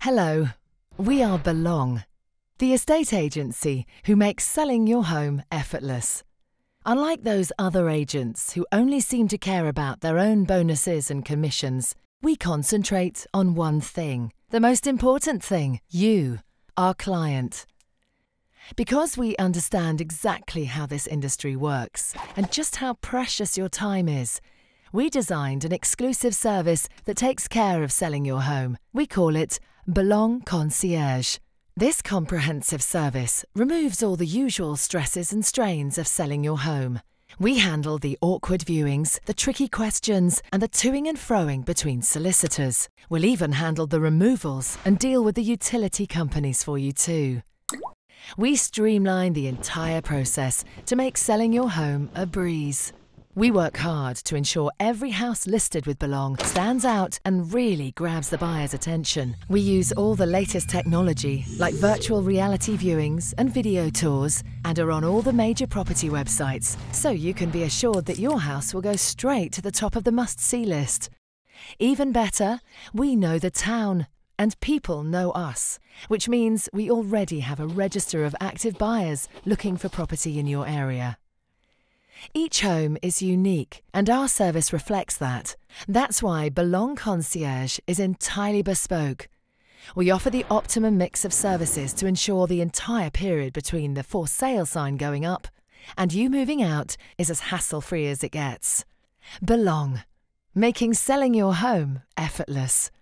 Hello, we are Belong, the estate agency who makes selling your home effortless. Unlike those other agents who only seem to care about their own bonuses and commissions, we concentrate on one thing, the most important thing, you, our client. Because we understand exactly how this industry works and just how precious your time is, we designed an exclusive service that takes care of selling your home. We call it Belong Concierge. This comprehensive service removes all the usual stresses and strains of selling your home. We handle the awkward viewings, the tricky questions, and the toing and froing between solicitors. We'll even handle the removals and deal with the utility companies for you too. We streamline the entire process to make selling your home a breeze. We work hard to ensure every house listed with Belong stands out and really grabs the buyer's attention. We use all the latest technology like virtual reality viewings and video tours and are on all the major property websites, so you can be assured that your house will go straight to the top of the must-see list. Even better, we know the town and people know us, which means we already have a register of active buyers looking for property in your area. Each home is unique, and our service reflects that. That's why Belong Concierge is entirely bespoke. We offer the optimum mix of services to ensure the entire period between the for sale sign going up and you moving out is as hassle-free as it gets. Belong, making selling your home effortless.